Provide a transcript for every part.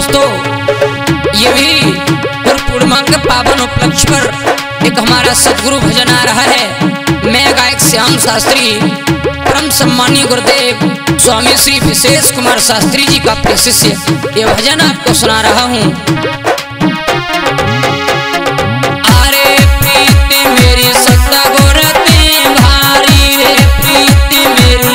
दोस्तों, ये भी गुरु पूर्णिमा के पावन उपलक्ष्य पर एक हमारा सदगुरु भजन आ रहा है। मैं गायक श्याम शास्त्री परम सम्मानीय गुरुदेव स्वामी श्री विशेष कुमार शास्त्री जी का प्रिय शिष्य ये भजन आपको सुना रहा हूँ। अरे प्रीति मेरी सत्ता गोरते भारी रे, प्रीति मेरी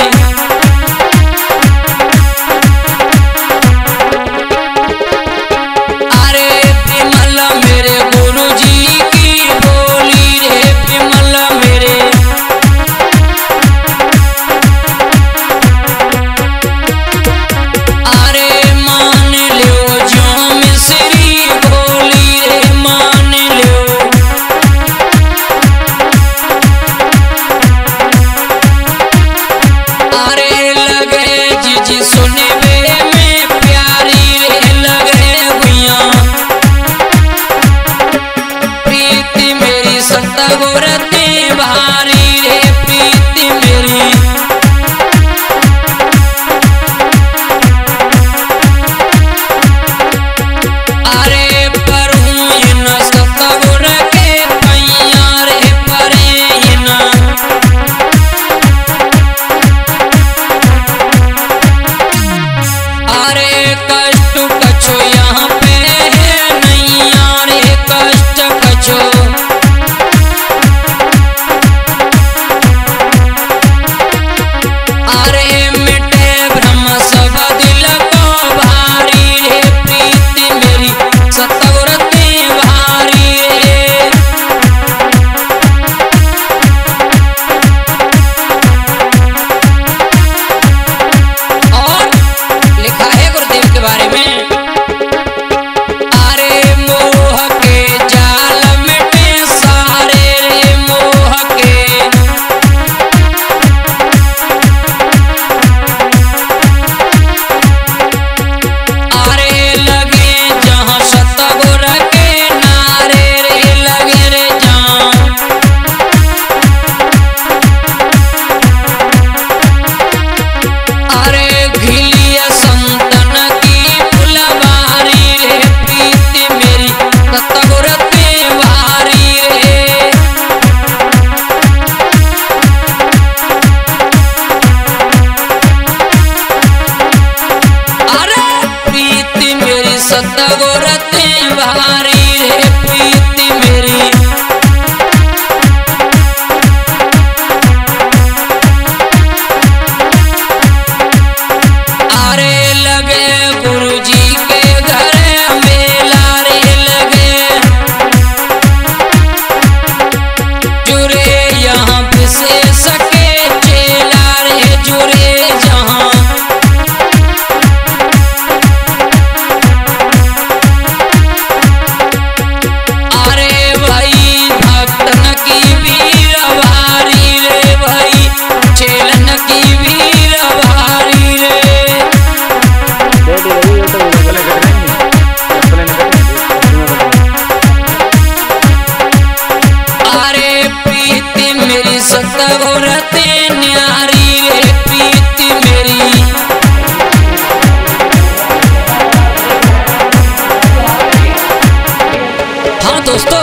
दोस्तों,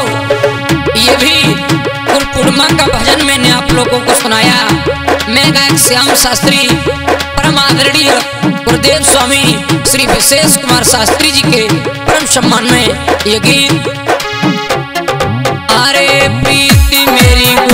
ये भी गुरु पूर्णिमा का भजन मैंने आप लोगों को सुनाया। मैं गायक श्याम शास्त्री परम आदरणीय गुरुदेव स्वामी श्री विशेष कुमार शास्त्री जी के परम सम्मान में ये गीत। अरे प्रीति मेरी